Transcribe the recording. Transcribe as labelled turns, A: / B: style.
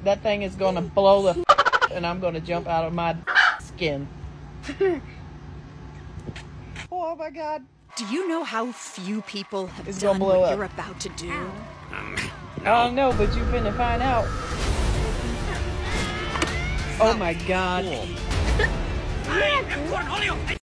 A: that thing is gonna blow the and I'm gonna jump out of my skin. Oh my God.
B: Do you know how few people have
A: It's gonna
B: done
A: blow
B: what
A: up.
B: you're about to do?
A: I don't know, but you finna find out. Oh my God.
C: Cool.